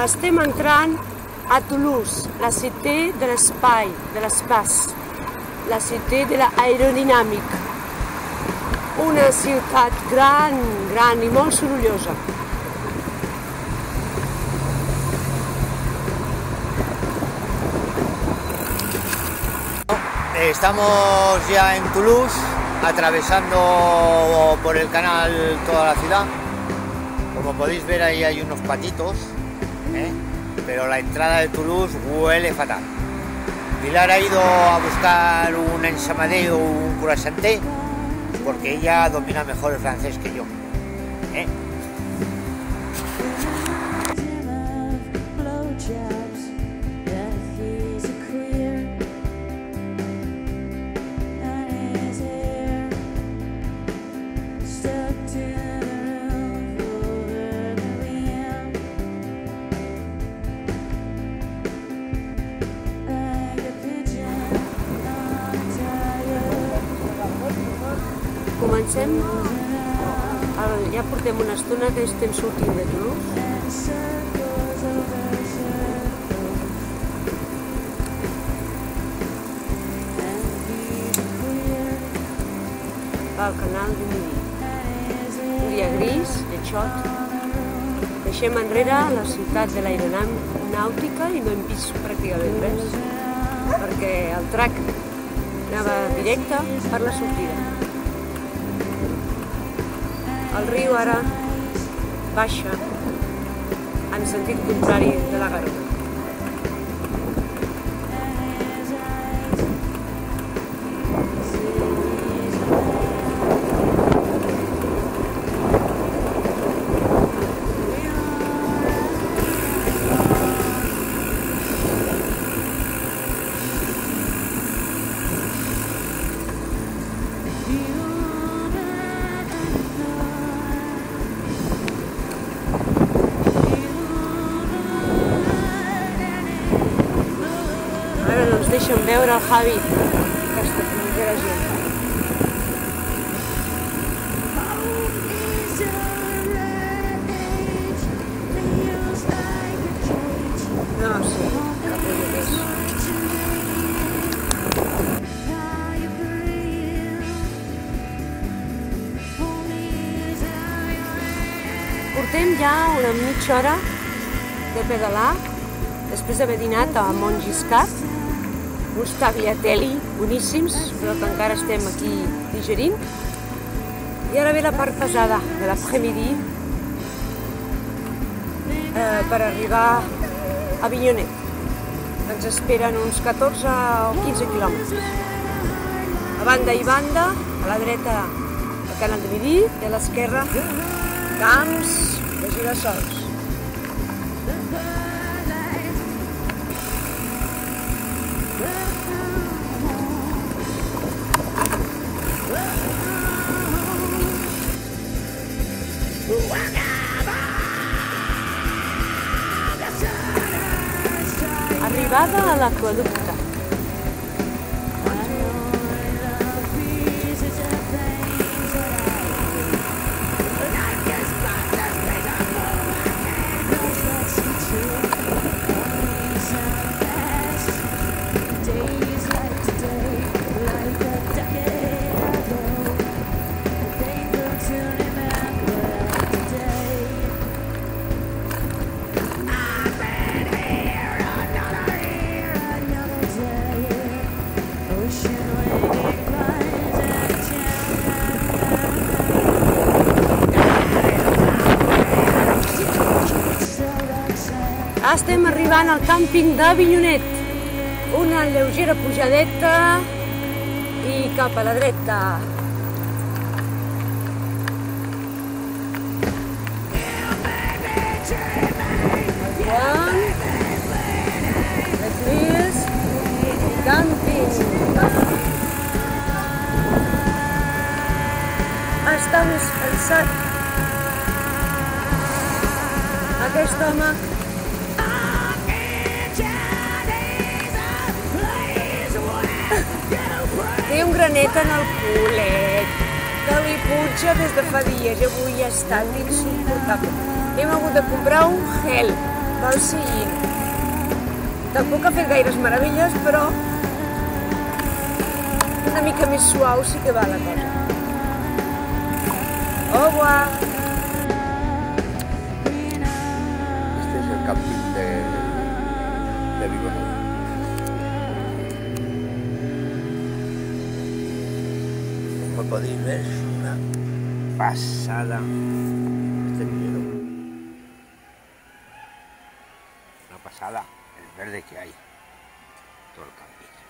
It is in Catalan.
Estem entrant a Toulouse, la cité de l'espai, de l'espaç, la cité de l'aerodinàmica. Una ciutat gran, gran i molt sorollosa. Estamos ya en Toulouse, atravesando por el canal toda la ciudad. Como podéis ver, ahí hay unos patitos, pero la entrada de Toulouse huele fatal. Pilar ha ido a buscar un ensamadé o un croissanté porque ella domina mejor el francés que yo. Comencem, ja portem una estona que estem sortint de Toulouse. Va al canal du Midi. Un dia gris, de xot. Deixem enrere la ciutat de l'aeronàutica i no hem vist pràcticament res, perquè el trac anava directe per la sortida. El riu ara baixa en sentit contrari de la Garona. Deixa'm veure el Javi, aquesta primera gent. No sé, cap on és. Portem ja una mitja hora de pedalar, després d'haver dinat a Montgiscard, uns tagliatelle boníssims, però que encara estem aquí digerint. I ara ve la part pesada de l'après-midi per arribar a Avinyonet. Ens esperen uns 14 o 15 quilòmetres. A banda i banda, a la dreta el canal de Midi i a l'esquerra camps de girassols. Arribada a l'aqüeducte. Estem arribant al càmping d'Avinyonet. Una lleugera pujadeta i cap a la dreta. Les vies i càmping. Està més cansat. Aquest home té un granet en el culet, que li puja des de fa dies i avui ha estat insuportable. Hem hagut de comprar un gel va al Sillín. Tampoc ha fet gaires meravelles, però una mica més suau sí que va la cosa. Au revoir! Este es el camping de Vigonova. Como podéis ver, es una pasada este video. Una pasada el verde que hay. Todo el camping.